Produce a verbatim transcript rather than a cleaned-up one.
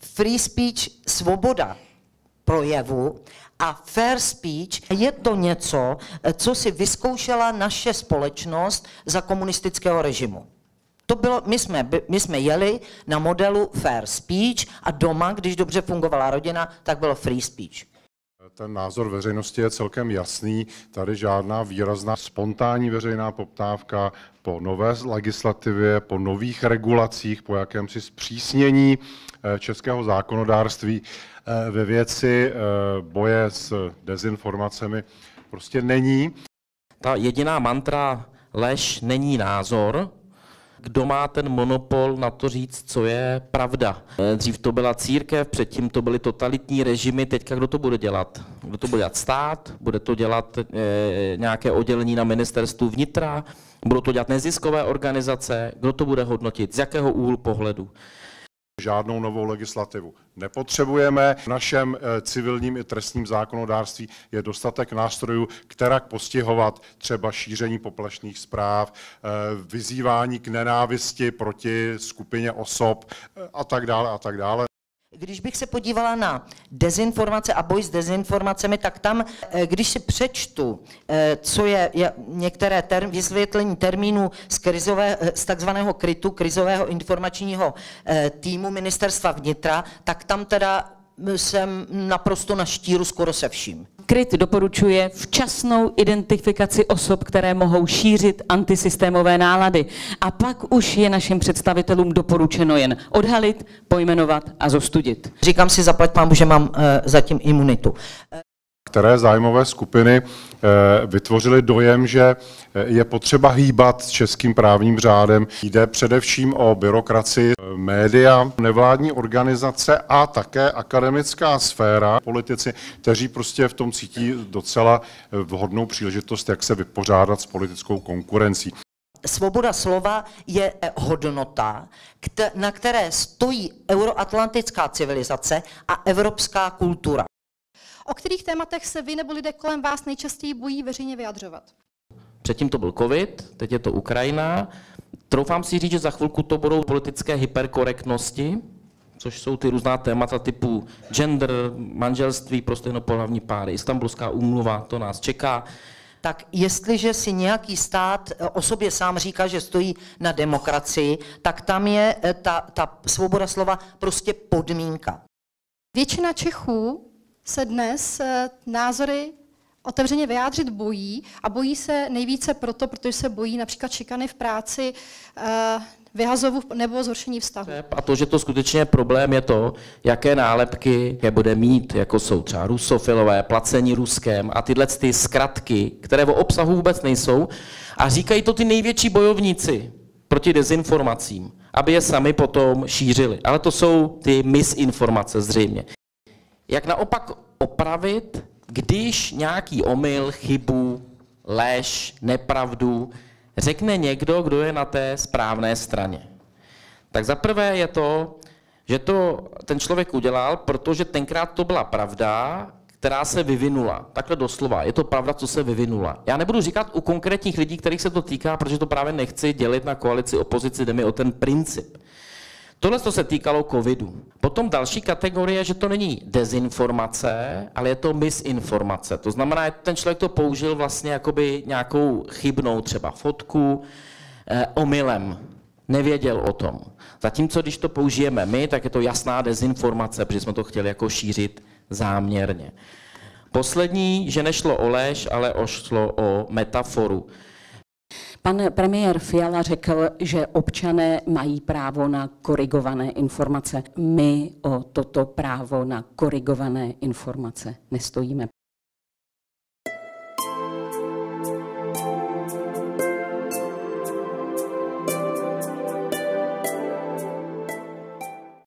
free speech, svoboda projevu, a fair speech je to něco, co si vyzkoušela naše společnost za komunistického režimu. To bylo, my jsme, my jsme jeli na modelu fair speech a doma, když dobře fungovala rodina, tak bylo free speech. Ten názor veřejnosti je celkem jasný. Tady žádná výrazná spontánní veřejná poptávka po nové legislativě, po nových regulacích, po jakémsi zpřísnění českého zákonodárství ve věci boje s dezinformacemi prostě není. Ta jediná mantra lež není názor. Kdo má ten monopol na to říct, co je pravda? Dřív to byla církev, předtím to byly totalitní režimy, teďka kdo to bude dělat? Kdo to bude dělat? Stát? Bude to dělat e, nějaké oddělení na ministerstvu vnitra? Budou to dělat neziskové organizace? Kdo to bude hodnotit? Z jakého úhlu pohledu? Žádnou novou legislativu nepotřebujeme. V našem civilním i trestním zákonodárství je dostatek nástrojů, kterak postihovat třeba šíření poplašných zpráv, vyzývání k nenávisti proti skupině osob a tak dále a tak dále. Když bych se podívala na dezinformace a boj s dezinformacemi, tak tam, když si přečtu, co je, je některé term, vysvětlení termínů z, krizové, z takzvaného krytu, krizového informačního týmu ministerstva vnitra, tak tam teda jsem naprosto na štíru skoro se vším. KRIT doporučuje včasnou identifikaci osob, které mohou šířit antisystémové nálady. A pak už je našim představitelům doporučeno jen odhalit, pojmenovat a zostudit. Říkám si, zaplať pánbu, že mám uh, zatím imunitu. Které zájmové skupiny vytvořily dojem, že je potřeba hýbat s českým právním řádem. Jde především o byrokracii, média, nevládní organizace a také akademická sféra. Politici, kteří prostě v tom cítí docela vhodnou příležitost, jak se vypořádat s politickou konkurencí. Svoboda slova je hodnota, na které stojí euroatlantická civilizace a evropská kultura. O kterých tématech se vy nebo lidé kolem vás nejčastěji bojí veřejně vyjadřovat? Předtím to byl covid, teď je to Ukrajina. Troufám si říct, že za chvilku to budou politické hyperkorektnosti, což jsou ty různá témata typu gender, manželství pro stejnopohlavní páry, Istanbulská úmluva, to nás čeká. Tak jestliže si nějaký stát o sobě sám říká, že stojí na demokracii, tak tam je ta, ta svoboda slova prostě podmínka. Většina Čechů se dnes názory otevřeně vyjádřit bojí a bojí se nejvíce proto, protože se bojí například šikany v práci, vyhazovu nebo zhoršení vztahu. A to, že to skutečně je problém, je to, jaké nálepky je bude mít, jako jsou třeba rusofilové, placení Ruskem a tyhle ty zkratky, které o obsahu vůbec nejsou a říkají to ty největší bojovníci proti dezinformacím, aby je sami potom šířili. Ale to jsou ty misinformace zřejmě. Jak naopak opravit, když nějaký omyl, chybu, lež, nepravdu řekne někdo, kdo je na té správné straně? Tak za prvé je to, že to ten člověk udělal, protože tenkrát to byla pravda, která se vyvinula. Takhle doslova. Je to pravda, co se vyvinula. Já nebudu říkat u konkrétních lidí, kterých se to týká, protože to právě nechci dělit na koalici, opozici, jde mi o ten princip. Tohle to se týkalo covidu. Potom další kategorie, že to není dezinformace, ale je to misinformace. To znamená, že ten člověk to použil vlastně jakoby nějakou chybnou třeba fotku, eh, omylem. Nevěděl o tom. Zatímco, když to použijeme my, tak je to jasná dezinformace, protože jsme to chtěli jako šířit záměrně. Poslední, že nešlo o lež, ale šlo o metaforu. Pan premiér Fiala řekl, že občané mají právo na korigované informace. My o toto právo na korigované informace nestojíme.